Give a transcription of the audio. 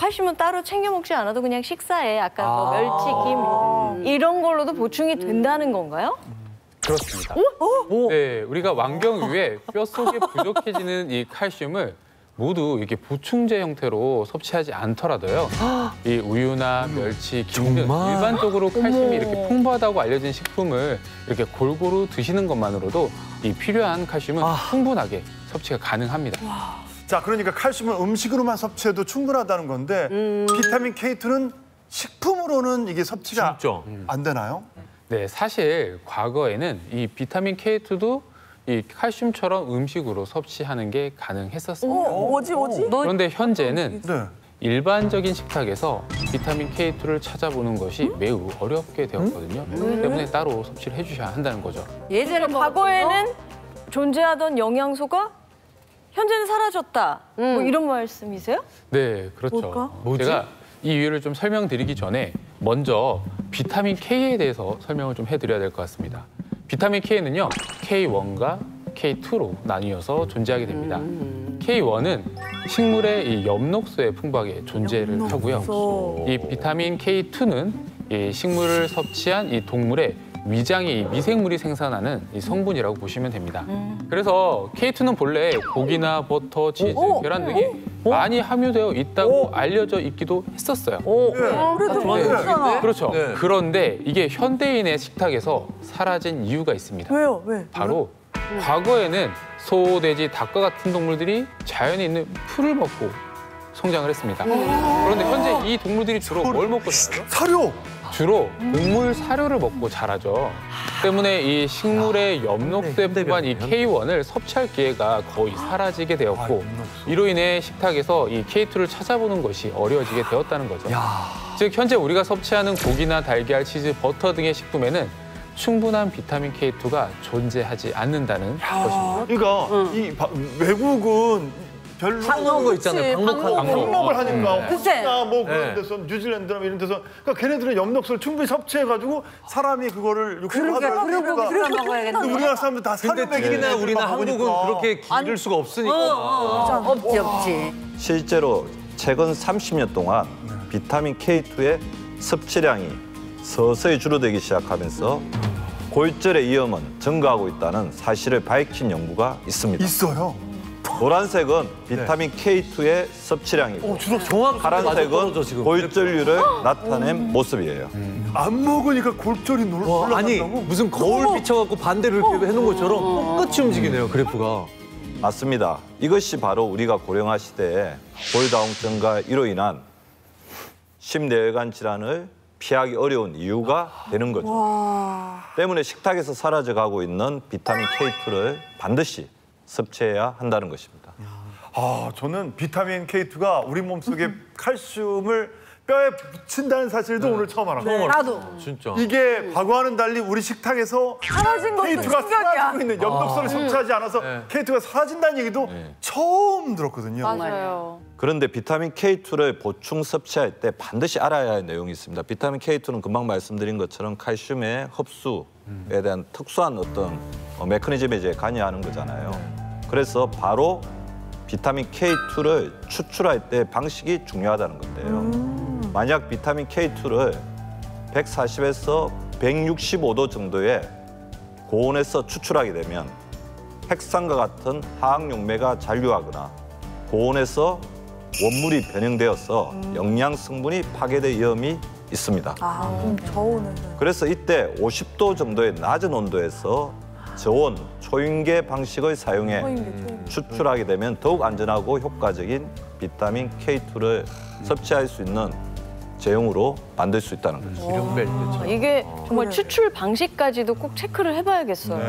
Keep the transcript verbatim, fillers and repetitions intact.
칼슘은 따로 챙겨 먹지 않아도 그냥 식사에 아까 뭐 아 멸치, 김 이런 걸로도 보충이 된다는 건가요? 그렇습니다. 오? 네, 우리가 완경 이후에 뼛속에 부족해지는 이 칼슘을 모두 이렇게 보충제 형태로 섭취하지 않더라도요. 이 우유나 멸치, 김 등 일반적으로 칼슘이 이렇게 풍부하다고 알려진 식품을 이렇게 골고루 드시는 것만으로도 이 필요한 칼슘은 아. 충분하게 섭취가 가능합니다. 와. 자, 그러니까 칼슘은 음식으로만 섭취해도 충분하다는 건데 음. 비타민 케이투는 식품으로는 이게 섭취가 진짜? 안 되나요? 네, 사실 과거에는 이 비타민 케이투도 이 칼슘처럼 음식으로 섭취하는 게 가능했었습니다. 어, 뭐지, 뭐지? 그런데 현재는 네. 일반적인 식탁에서 비타민 케이투를 찾아보는 것이 매우 어렵게 되었거든요. 음? 때문에 따로 섭취를 해주셔야 한다는 거죠. 예전에 과거에는 존재하던 영양소가 현재는 사라졌다. 음. 뭐 이런 말씀이세요? 네, 그렇죠. 뭘까? 뭐지? 제가 이 이유를 좀 설명드리기 전에 먼저 비타민 K에 대해서 설명을 좀 해드려야 될 것 같습니다. 비타민 K는요, 케이 원과 케이 투로 나뉘어서 존재하게 됩니다. 음. 케이 원은 식물의 이 엽록소에 풍부하게 존재를 엽록소. 하고요. 이 비타민 케이 투는 이 식물을 섭취한 이 동물의 위장이 미생물이 생산하는 이 성분이라고 보시면 됩니다. 음. 그래서 케이 투는 본래 고기나 버터, 치즈, 오, 계란 등이 오, 많이 함유되어 있다고 알려져 있기도 했었어요. 오, 네. 그래도 네. 많잖아. 그렇죠. 네. 그런데 이게 현대인의 식탁에서 사라진 이유가 있습니다. 왜요? 왜? 바로 음. 과거에는 소, 돼지, 닭과 같은 동물들이 자연에 있는 풀을 먹고 성장을 했습니다. 그런데 현재 이 동물들이 주로 뭘 먹고 자라죠? 사료! 주로 곡물 사료를 먹고 자라죠. 때문에 이 식물의 엽록소에 풍부한 이 케이 원을 섭취할 기회가 거의 사라지게 되었고 이로 인해 식탁에서 이 케이 투를 찾아보는 것이 어려워지게 되었다는 거죠. 즉 현재 우리가 섭취하는 고기나 달걀, 치즈, 버터 등의 식품에는 충분한 비타민 케이 투가 존재하지 않는다는 것입니다. 그러니까 응. 이 바, 외국은 별로 방먹은 거 있잖아요. 방목하고. 방목을 하니까 음. 호주나 뭐 그런 네. 데서 뉴질랜드나 이런 데서 그러니까 걔네들은 엽록소를 충분히 섭취해가지고 사람이 그거를 그러게, 그러게, 그러게 먹어야겠네. 우리나라 사람들 다 사료 근데 특히나 우리나 한국은 그렇게 기를 수가 없으니까. 없지, 없지. 실제로 최근 삼십 년 동안 비타민 케이 투의 섭취량이 서서히 줄어들기 시작하면서 골절의 위험은 증가하고 있다는 사실을 밝힌 연구가 있습니다. 있어요. 노란색은 비타민 케이 투의 섭취량이고 정확하게 파란색은 떨어져, 지금. 골절률을 나타낸 모습이에요. 안 먹으니까 골절이 놀- 와, 아니 올라간다고? 무슨 거울 비춰갖고 반대로 이렇게 해놓은 것처럼 똑같이 움직이네요, 그래프가. 맞습니다. 이것이 바로 우리가 고령화 시대에 골다공증과 이로 인한 심뇌혈관 질환을 피하기 어려운 이유가 되는 거죠. 때문에 식탁에서 사라져가고 있는 비타민 케이 투를 반드시 섭취해야 한다는 것입니다. 아, 저는 비타민 케이 투가 우리 몸속에 칼슘을 뼈에 붙인다는 사실도 오늘 처음 알았어요. 나도. 진짜. 이게 과거와는 달리 우리 식탁에서 사라진 것도 케이 투가 충격이야. 사라지고 있는 엽록소를 섭취하지 않아서 네. 케이 투가 사라진다는 얘기도 네. 처음 들었거든요. 맞아요. 그런데 비타민 케이 투를 보충 섭취할 때 반드시 알아야 할 내용이 있습니다. 비타민 케이 투는 금방 말씀드린 것처럼 칼슘의 흡수에 대한 특수한 어떤 메커니즘에 이제 관여하는 거잖아요. 그래서 바로 비타민 케이 투를 추출할 때 방식이 중요하다는 건데요. 만약 비타민 케이 투를 백사십에서 백육십오 도 정도의 고온에서 추출하게 되면 핵산과 같은 화학용매가 잔류하거나 고온에서 원물이 변형되어서 영양 성분이 파괴될 위험이 있습니다. 아, 그럼 저온은. 그래서 이때 오십 도 정도의 낮은 온도에서 저온, 초인계 방식을 사용해 추출하게 되면 더욱 안전하고 효과적인 비타민 케이 투를 섭취할 수 있는 제형으로 만들 수 있다는 거죠. 이름 뺄 때처럼. 이게 정말 추출 방식까지도 꼭 체크를 해봐야겠어요.